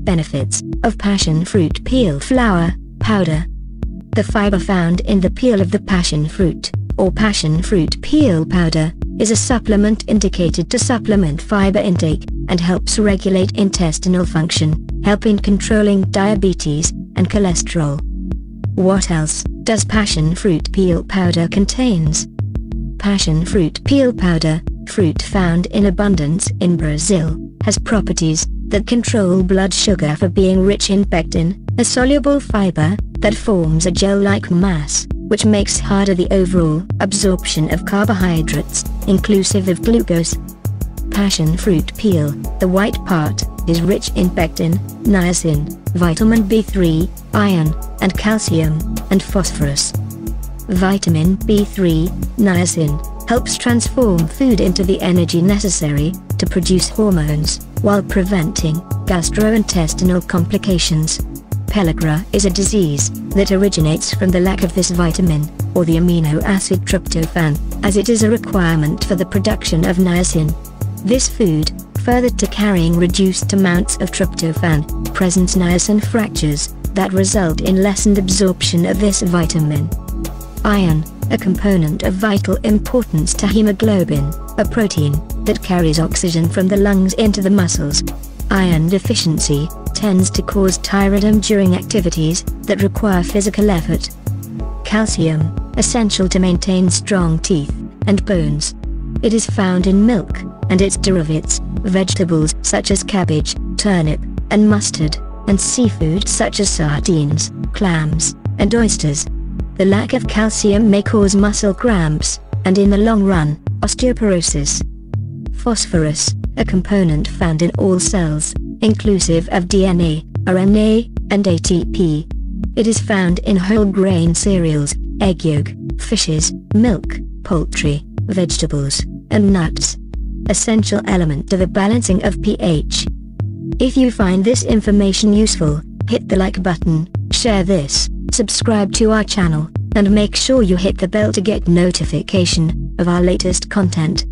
Benefits of passion fruit peel flour powder. The fiber found in the peel of the passion fruit, or passion fruit peel powder, is a supplement indicated to supplement fiber intake, and helps regulate intestinal function, helping controlling diabetes and cholesterol. What else does passion fruit peel powder contains? Passion fruit peel powder, fruit found in abundance in Brazil, has properties that control blood sugar for being rich in pectin, a soluble fiber that forms a gel-like mass, which makes harder the overall absorption of carbohydrates, inclusive of glucose. Passion fruit peel, the white part, is rich in pectin, niacin, vitamin B3, iron, and calcium, and phosphorus. Vitamin B3, niacin, helps transform food into the energy necessary to produce hormones, while preventing gastrointestinal complications. Pellagra is a disease that originates from the lack of this vitamin, or the amino acid tryptophan, as it is a requirement for the production of niacin. This food, further to carrying reduced amounts of tryptophan, presents niacin fractures that result in lessened absorption of this vitamin. Iron, a component of vital importance to hemoglobin, a protein that carries oxygen from the lungs into the muscles. Iron deficiency tends to cause tiredom during activities that require physical effort. Calcium, essential to maintain strong teeth and bones. It is found in milk and its derivatives, vegetables such as cabbage, turnip, and mustard, and seafood such as sardines, clams, and oysters. The lack of calcium may cause muscle cramps, and in the long run, osteoporosis. Phosphorus, a component found in all cells, inclusive of DNA, RNA, and ATP. It is found in whole grain cereals, egg yolk, fishes, milk, poultry, vegetables, and nuts. Essential element to the balancing of pH. If you find this information useful, hit the like button, share this, subscribe to our channel, and make sure you hit the bell to get notification of our latest content.